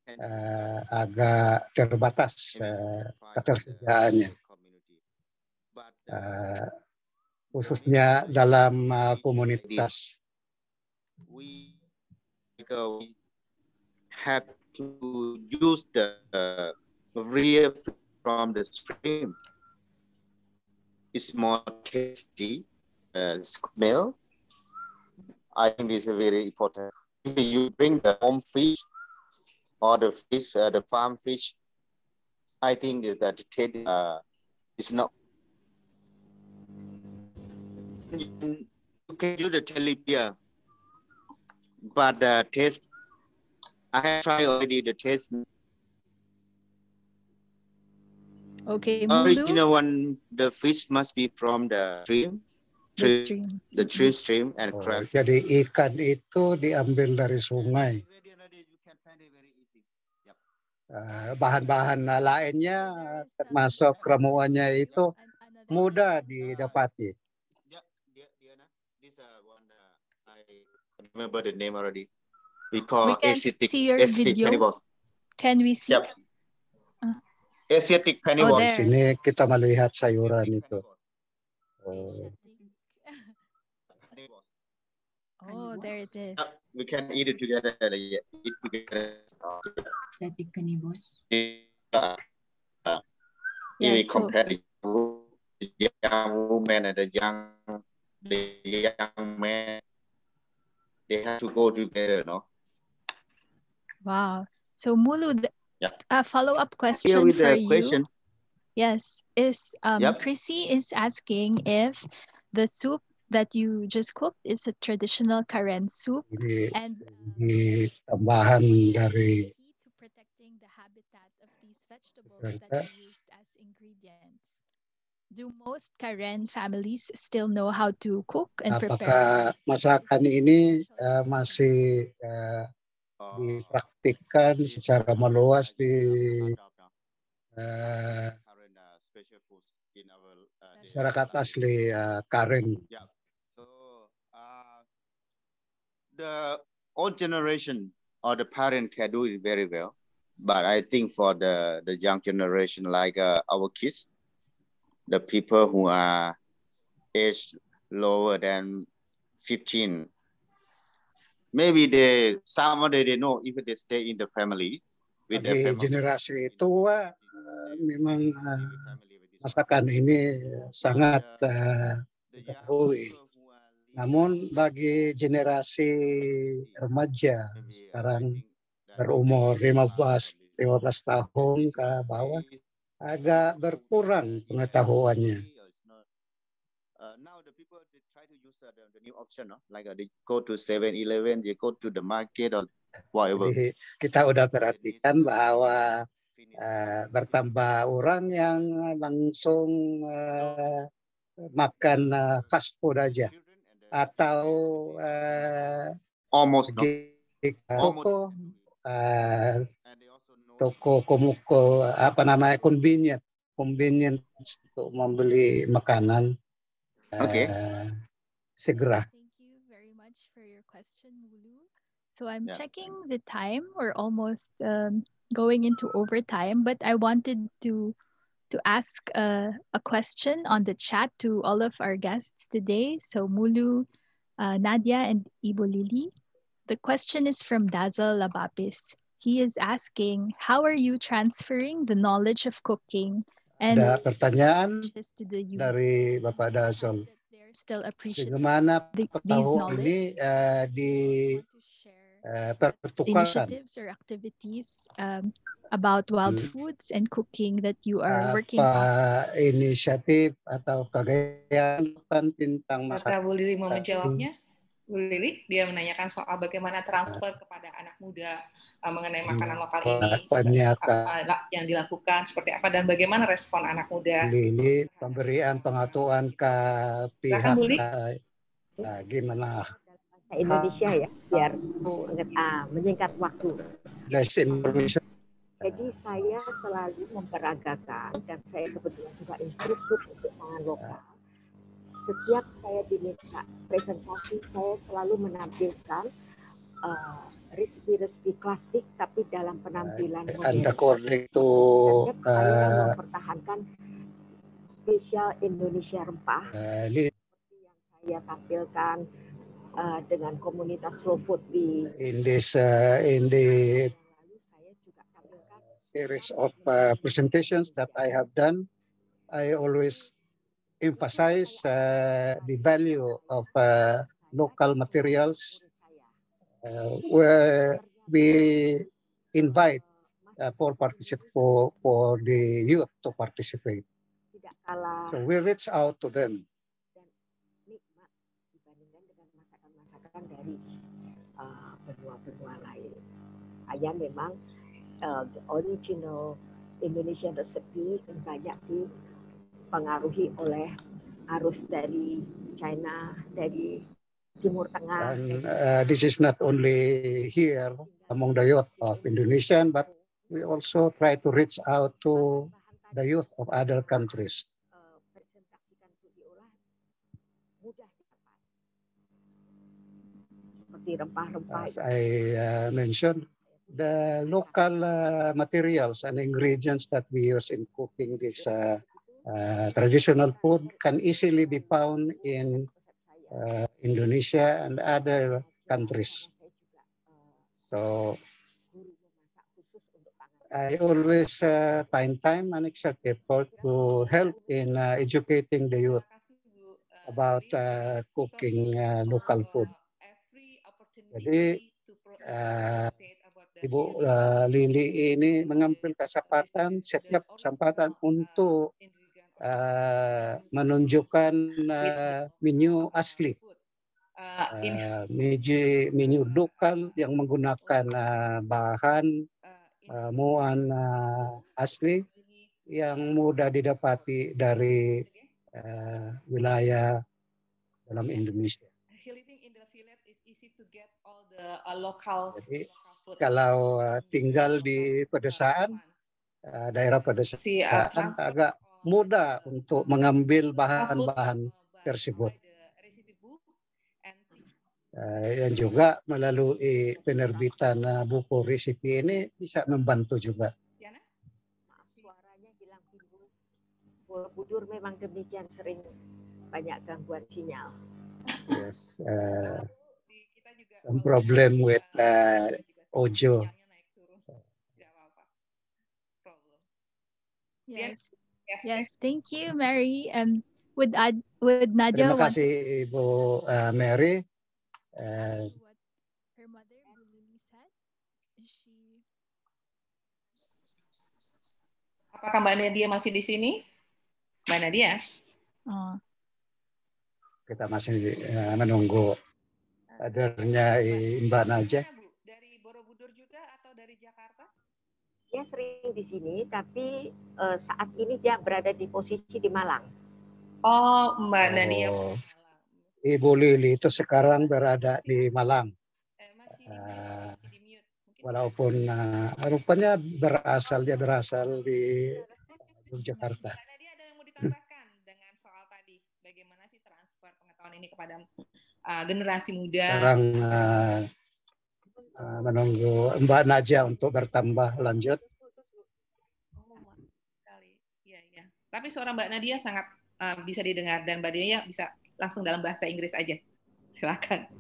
C: agak terbatas ketersediaannya, khususnya dalam komunitas.
F: We have to use the real from the stream. It's more tasty, smell. I think this is very important. If you bring the home fish or the fish, the farm fish, I think is that the taste is not. You can do the tilapia, but the taste, I have tried already the taste.
E: Okay,
F: original one, the fish must be from the stream. The stream and crab.
C: Jadi ikan itu diambil dari sungai. Bahan-bahan lainnya termasuk ramuannya itu mudah didapati.
F: I remember the name already. We call Asiatic
E: cannibals. Can we see?
F: Yep. Asiatic cannibals.
C: Di sini kita melihat sayuran itu.
E: Oh, there it is.
F: We can eat it together. Eat together.
J: Asiatic cannibals.
F: We compare the young woman and the young man. They have to go together, no?
E: Wow. So Mulu, a follow-up question for you. Yes, is Chrissy is asking if the soup that you just cooked is a traditional Karen soup, and
C: tambahan dari
E: to protecting the habitat of these vegetables that are used as ingredients. Do most Karen families still know how to cook and prepare?
C: Apakah masakan ini masih dipraktikkan secara meluas di masyarakat asli Karen?
F: The old generation or the parent can do it very well, but I think for the young generation, like our kids, the people who are aged lower than 15, maybe someday they know if they stay in the family with their family.
C: Generasi tua memang masakan ini sangat diketahui. Namun bagi generasi remaja sekarang berumur 15 tahun ke bawah agak berkurang pengetahuannya.
F: Now the people they try to use the new option, no? Like they go to 7-Eleven, they go to the market or whatever.
C: Jadi, kita udah perhatikan bahwa bertambah orang yang langsung makan fast food aja atau
F: almost
C: toko komuko convenient untuk membeli makanan segera.
E: Thank you very much for your question, Mulu. So I'm checking the time. We're almost going into overtime, but I wanted to ask a question on the chat to all of our guests today. So Mulu, Nadia, and Ibu Lily. The question is from Dazzle Labapis. He is asking, how are you transferring the knowledge of cooking and
C: ada pertanyaan
E: to the youth?
C: Dari Bapak Dazzle.
E: Still appreciate
C: bagaimana pengetahuan ini dipertukarkan?
E: Initiatives or activities about wild foods and cooking that you are working on.
C: Inisiatif atau kegiatan tentang masakan
A: Bu Lili mau menjawabnya? Bu Lili, dia menanyakan soal bagaimana transfer kepada anak muda mengenai makanan lokal ini, yang dilakukan seperti apa dan bagaimana respon anak muda.
C: Ini pemberian pengetahuan ke pihak gimana
B: Indonesia ya, biar menyingkat waktu. Jadi saya selalu memperagakan dan saya kebetulan juga instruktur untuk pangan lokal. Setiap saya diminta presentasi, saya selalu menampilkan resipi-resipi klasik tapi dalam penampilan modern. Saya mempertahankan spesial Indonesia rempah seperti yang saya tampilkan dengan komunitas slow food di
C: in the series of presentations that I have done. I always emphasize the value of local materials, where we invite for the youth to participate. So we reach out to them.
B: Dibandingkan dengan masakan-masakan dari benua-benua lain. Hanya memang original Indonesian recipe banyak dipengaruhi oleh arus dari China, dari Timur Tengah.
C: And this is not only here among the youth of Indonesia, but we also try to reach out to the youth of other countries. As I mentioned, the local materials and ingredients that we use in cooking this traditional food can easily be found in Indonesia and other countries. So I always find time and exert effort to help in educating the youth about cooking local food. Jadi Ibu Lili ini mengambil kesempatan, setiap kesempatan untuk menunjukkan menu asli, menu lokal yang menggunakan bahan muan asli yang mudah didapati dari wilayah dalam Indonesia. Jadi kalau tinggal di pedesaan, daerah pedesaan agak mudah untuk mengambil bahan-bahan tersebut. Dan juga melalui penerbitan buku resipi ini bisa membantu juga.
B: Suaranya hilang timbul. Borobudur memang demikian, sering banyak gangguan sinyal.
C: Yes, some problem with audio.
E: Yes. Thank you, Mary. With Nadia.
C: Terima kasih Ibu Mary.
E: What her mother Lili said.
A: Apakah Mbak Nadia masih di sini? Mbak Nadia?
C: Kita masih menunggu hadirnya Mbak Nadia.
A: Dari Borobudur juga atau dari Jakarta?
B: Dia sering di sini, tapi saat ini dia berada di posisi di Malang.
A: Oh, Mbak Nadia.
C: Ibu Lili itu sekarang berada di Malang. Walaupun rupanya berasal di Yogyakarta.
A: Mbak Nadia, ada yang mau ditambahkan dengan soal tadi? Bagaimana sih transfer pengetahuan ini kepada generasi muda?
C: Sekarang menunggu Mbak Nadia untuk bertambah lanjut.
A: Iya. Tapi suara Mbak Nadia sangat bisa didengar dan Mbak Nadia bisa langsung dalam bahasa Inggris aja. Silakan.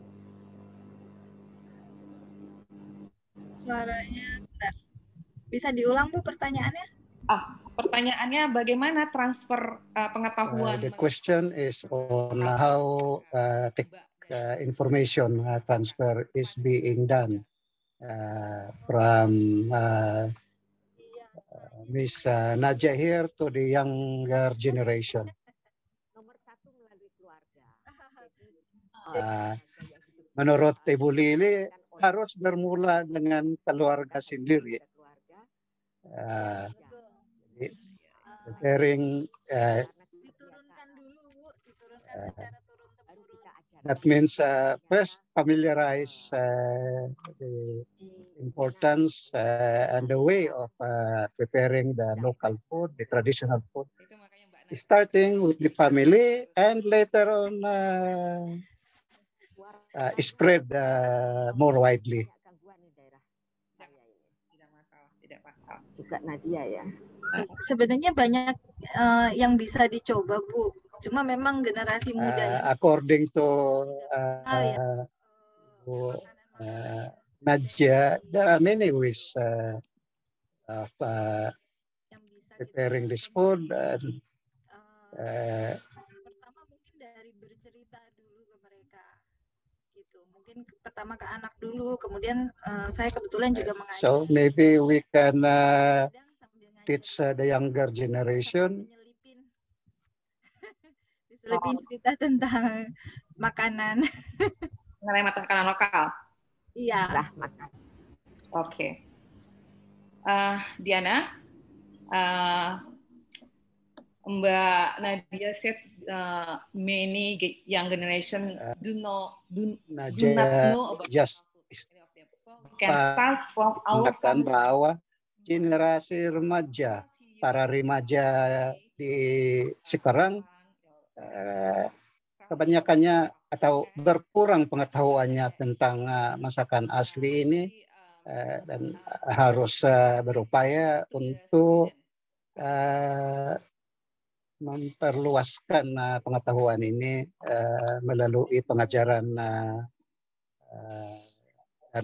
I: Suaranya bisa diulang Bu pertanyaannya?
A: Pertanyaannya bagaimana transfer pengetahuan?
C: The question is on how information transfer is being done from Miss Nadia here to the younger generation.
B: Nomor satu melalui keluarga.
C: menurut Ibu Lili harus bermula dengan keluarga sendiri. Preparing that means first familiarize the importance and the way of preparing the local food, the traditional food, starting with the family and later on spread more widely.
B: Juga Nadia ya.
I: Sebenarnya banyak yang bisa dicoba, Bu. Cuma memang generasi muda ini.
C: According to Nadia, there are many ways of preparing this food.
I: Pertama mungkin dari bercerita dulu ke mereka, gitu. Mungkin pertama ke anak dulu, kemudian saya kebetulan juga mengajar.
C: So maybe we can teach the younger generation.
I: Diselipin cerita tentang makanan.
A: Mengenai makanan lokal.
I: Iya.
A: Oke. Diana, Mbak Nadia said many young generation do not know about
C: just
A: can start from our
C: bahwa generasi remaja, para remaja di sekarang kebanyakannya atau berkurang pengetahuannya tentang masakan asli ini dan harus berupaya untuk memperluaskan pengetahuan ini melalui pengajaran dan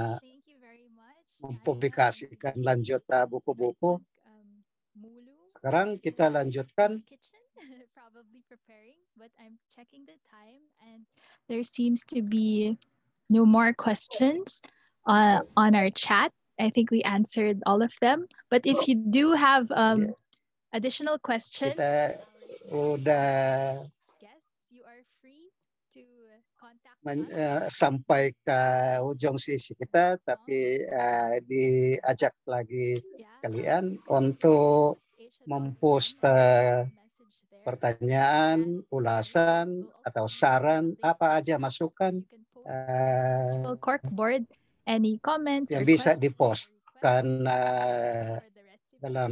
C: mempublikasikan lanjut buku-buku. Sekarang kita lanjutkan.
E: Probably preparing, but I'm checking the time and there seems to be no more questions on our chat. I think we answered all of them. But if you do have additional questions,
C: kita udah
E: you are free to contact
C: sampai ke ujung sisi kita, tapi diajak lagi kalian untuk mempost pertanyaan, ulasan, atau saran, apa aja masukan
E: corkboard, any comments
C: yang bisa dipostkan dalam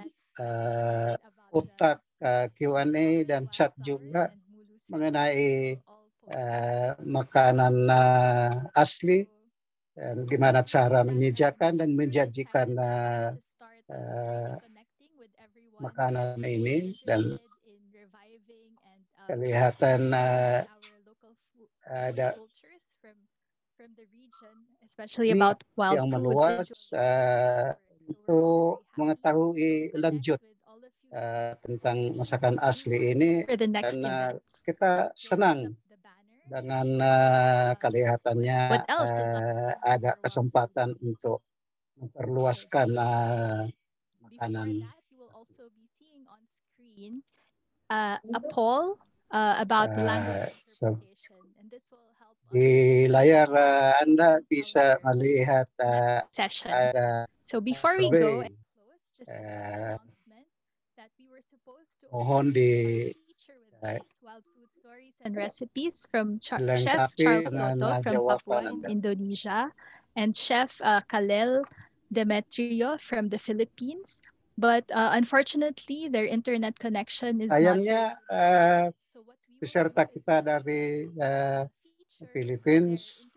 C: kotak Q&A dan chat juga mengenai makanan asli, dan gimana cara menyajikan dan menjanjikan makanan ini, dan kelihatan ada yang meluas untuk mengetahui lanjut tentang masakan asli ini, dan kita senang dengan kelihatannya ada kesempatan untuk memperluaskan makanan.
E: A poll about language interpretation, and this will help us.
C: Di layar Anda bisa melihat ada
E: so before we go and close, just an announcement that we were supposed to
C: mohon di
E: wild food stories and recipes from Chef Charles Lotto from Papua in Indonesia and Chef Kalel Demetrio from the Philippines. But unfortunately, their internet connection is
C: sayangnya peserta kita dari Philippines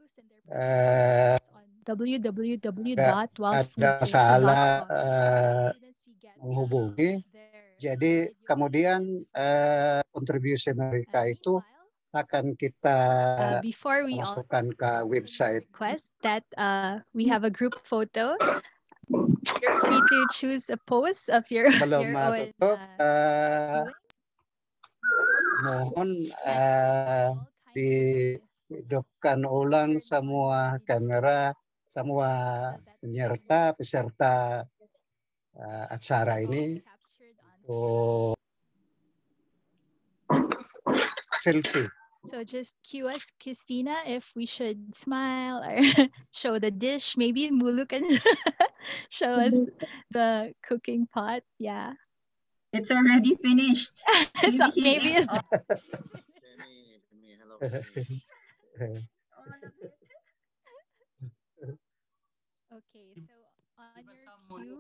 C: ada salah menghubungi, jadi kemudian kontribusi mereka itu akan kita masukkan ke website.
E: That we have a group photo. You're free to choose a pose of your
C: belum
E: own.
C: Tutup, mohon dihidupkan ulang semua kamera, semua peserta acara ini untuk selfie
E: So just cue us, Christina, if we should smile or show the dish. Maybe Mulu can show us the cooking pot. Yeah.
J: It's already finished.
E: Maybe it's okay. So on your cue.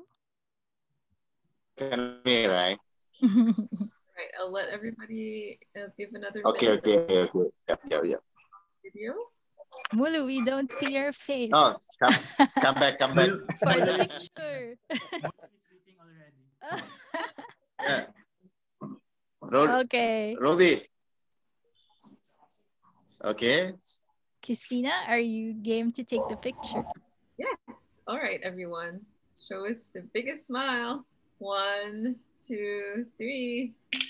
F: Can be right.
A: Right, I'll let everybody give another
F: Okay. Yeah.
A: video.
E: Mulu, we don't see your face.
F: Oh, come back.
E: For the picture.
F: Yeah.
E: Okay.
F: Robbie. Okay.
E: Christina, are you game to take the picture?
A: Yes. All right, everyone. Show us the biggest smile. 1, 2, 3.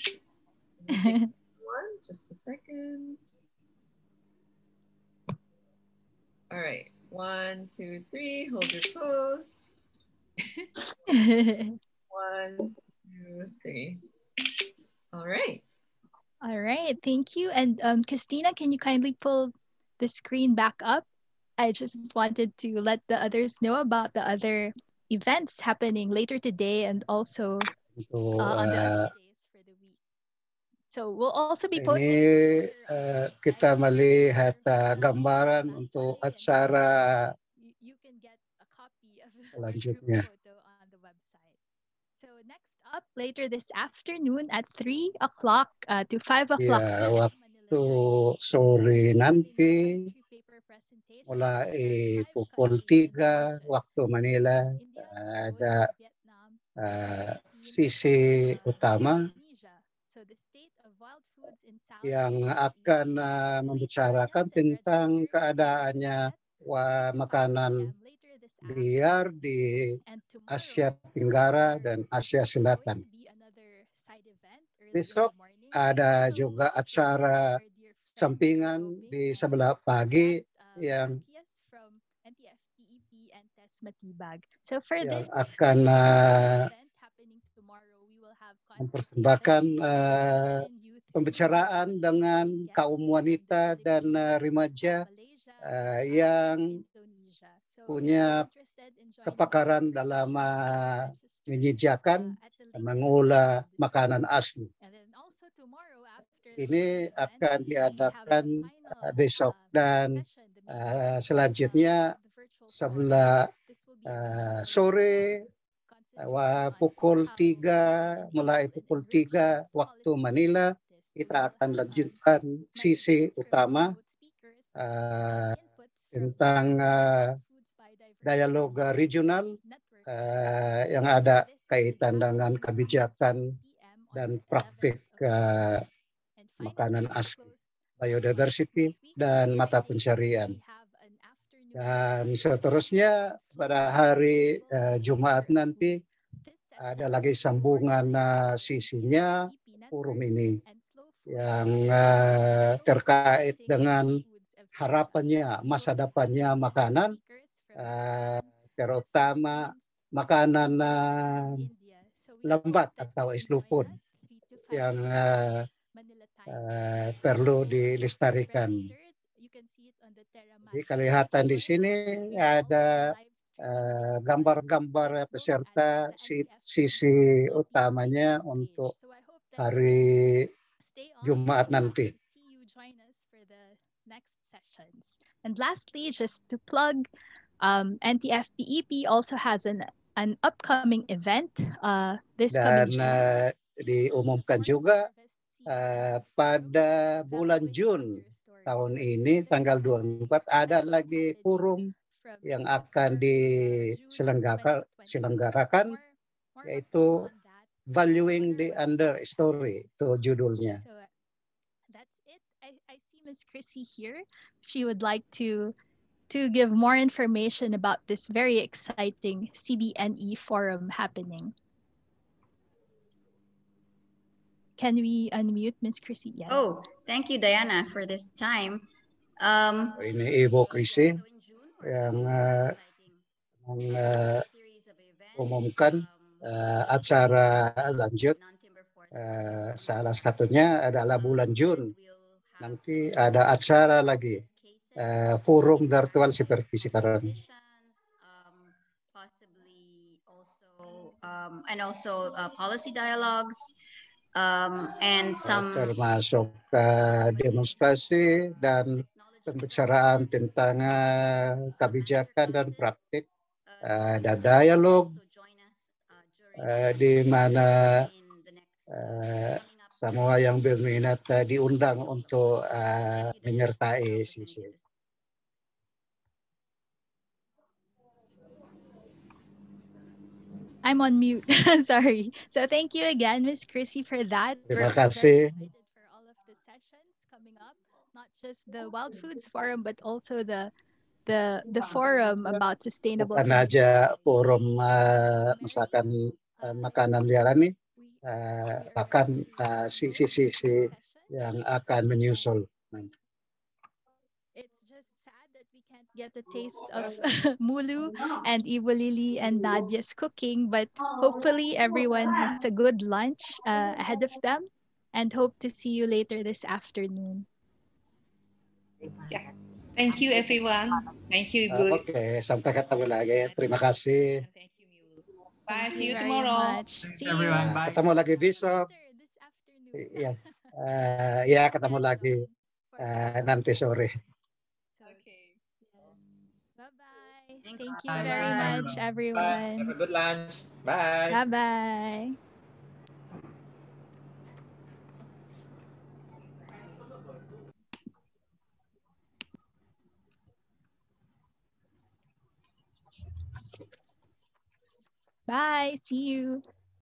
A: One, just a second. All right. 1, 2, 3. Hold your pose. 1, 2, 3. All right.
E: All right. Thank you. And Christina, can you kindly pull the screen back up? I just wanted to let the others know about the other events happening later today and also on the other days for the week. So we'll also be posting.
C: Ini kita melihat gambaran untuk acara
E: you can get a copy of
C: selanjutnya.
E: photo on the website. So next up later this afternoon at 3 o'clock to 5 o'clock.
C: Ya, waktu sore nanti mulai pukul 3 waktu Manila ada sisi utama yang akan membicarakan tentang keadaannya makanan liar di Asia Tenggara dan Asia Selatan. Besok ada juga acara sampingan di sebelah pagi yang akan mempersembahkan pembicaraan dengan kaum wanita dan remaja yang punya kepakaran dalam menyajikan dan mengolah makanan asli. Ini akan diadakan besok dan selanjutnya sebelah sore pukul 3 mulai pukul 3 waktu Manila kita akan lanjutkan sisi utama tentang dialog regional yang ada kaitan dengan kebijakan dan praktik makanan asli, biodiversity dan mata pencarian. Dan seterusnya pada hari Jumat nanti ada lagi sambungan sisinya forum ini yang terkait dengan harapannya masa depannya makanan, terutama makanan lambat atau slow food yang perlu dilestarikan. Jadi kelihatan di sini ada gambar-gambar peserta sisi utamanya untuk hari Jumat nanti.
E: And lastly, just to plug, NTF-PEP also has an upcoming event this coming June.
C: Diumumkan juga pada bulan Jun tahun ini tanggal 24 ada lagi forum yang akan diselenggarakan yaitu Valuing the Understory, itu judulnya.
E: So that's it. I see Ms. Chrissy here. She would like to give more information about this very exciting CBNE forum happening. Can we unmute Ms. Chrissy? Yeah.
K: Oh, thank you, Diana, for this time.
C: Ini Ibu Chrissy yang mengumumkan acara lanjut. Salah satunya adalah bulan Jun nanti ada acara lagi, forum virtual seperti sekarang.
K: Possibly also and also policy dialogues and some
C: termasuk demonstrasi dan pembicaraan tentang kebijakan dan praktik, ada dialog di mana semua yang berminat diundang untuk menyertai sisi.
E: I'm on mute. Sorry. So thank you again, Miss Chrissy, for that.
C: Terima kasih.
E: We're excited for all of the sessions coming up, not just the Wild Foods Forum, but also the forum about sustainable.
C: Bukan aja forum misalkan makanan liaran nih, bahkan sisi-sisi yang akan menyusul nanti.
E: Get a taste of Mulu and Iwalili and Nadia's cooking, but hopefully everyone has a good lunch ahead of them, and hope to see you later this afternoon.
A: Yeah. Thank you everyone. Thank you Ibu.
C: Oke, sampai ketemu lagi. Terima kasih.
A: Bye, see you tomorrow.
E: See you.
C: Bye. Ketemu lagi besok. Iya, ya ketemu lagi nanti sore.
E: Thank you very much, everyone.
L: Have a good lunch. Bye.
E: Bye-bye. Bye. See you.